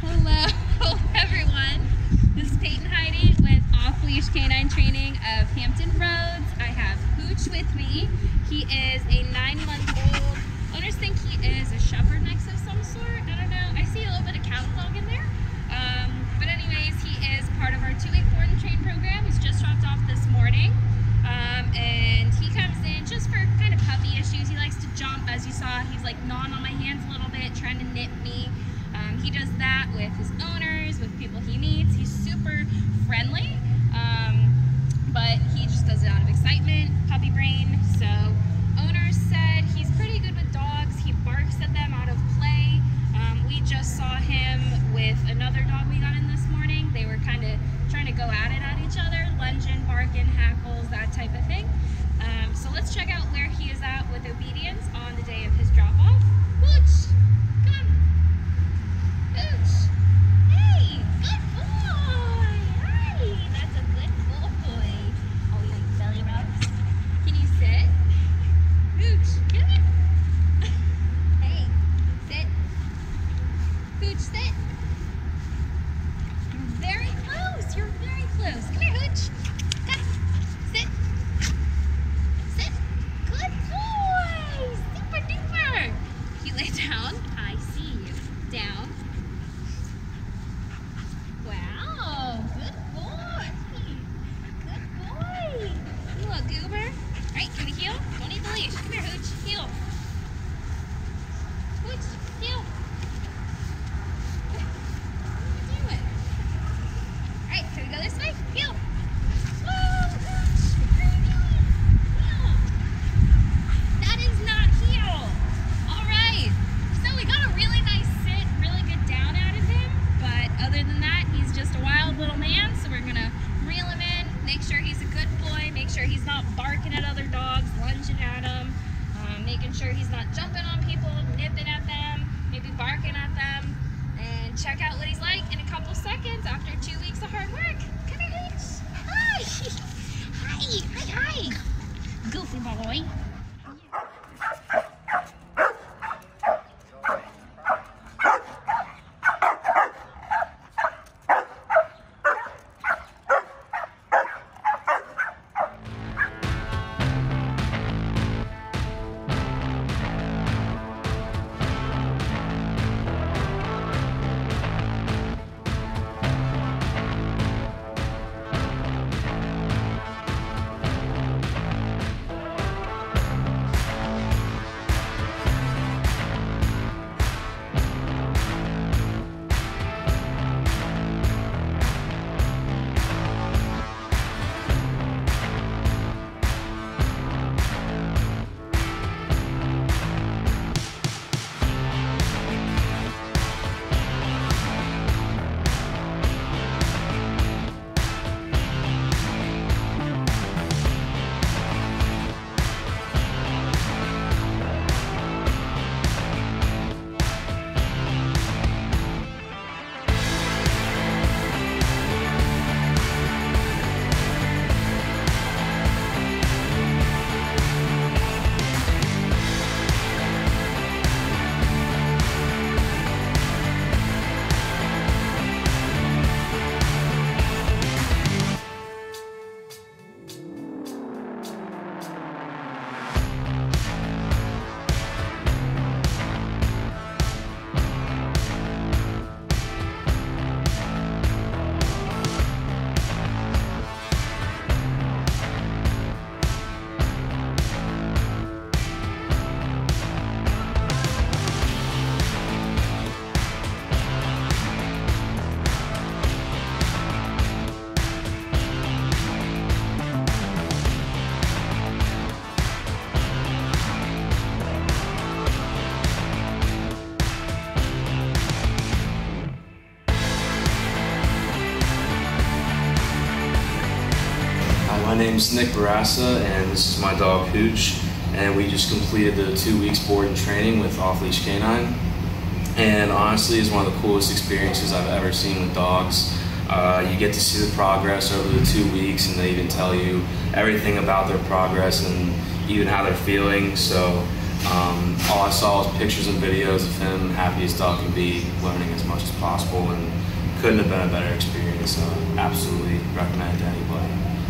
Hello, everyone. This is Peyton Heidi with Off Leash Canine Training of Hampton Roads. I have Hooch with me. He is a 9-month-old. Owners think he is a shepherd mix of some sort. I don't know. I see a little bit of cattle dog in there. But anyways, he is part of our 2-week board and train program. He's just dropped off this morning. And he comes in just for kind of puppy issues. He likes to jump, as you saw. He's like gnawing on my hands a little bit, trying to nip me. He does that with his owners, with people he meets. He's super friendly, but he just does it out of excitement, puppy brain. So owners said he's pretty good with dogs. He barks at them out of play. We just saw him with another dog we got in this morning. They were kind of trying to go at it at each other, lunging, barking, hackles, that type of thing. So let's check out where he is at with obedience on the day of his drop-off. Hooch, come on. Hooch. Hey, good boy. Hi, that's a good boy. Oh, you like belly rubs? Can you sit? Hooch, get it. Hey, sit. Hooch, sit. You're very close. You're very close. Come here, Hooch. Come. Sit. Sit. Good boy. Super duper. You lay down. I see you. Down. Wow. Good boy. Good boy. You look goober. All right, can we heel? Don't need the leash. Come here, Hooch. Heel. Hooch, heel. What are you doing? All right, can we go this way? Heel. Whoa, Hooch. What are you doing? Heel. That is not heel. All right. So we got a really nice sit, really good down out of him. But other than that, he's just a wild little man. So we're going to reel him in, make sure he's a good boy, make sure he's not barking at other dogs, lunging at them, making sure he's not jumping on people, nipping at them, maybe barking at them, and check out what he's like in a couple seconds after 2 weeks of hard work. Come here, Hooch. Hi. Hi. Hi. Hi. Goofy boy. My name's Nick Barassa, and this is my dog Hooch, and we just completed the 2 weeks board and training with Off Leash Canine, and honestly it's one of the coolest experiences I've ever seen with dogs. You get to see the progress over the 2 weeks, and they even tell you everything about their progress and even how they're feeling. So All I saw was pictures and videos of him, happy as dog can be, learning as much as possible, and couldn't have been a better experience. So absolutely recommend it to anybody.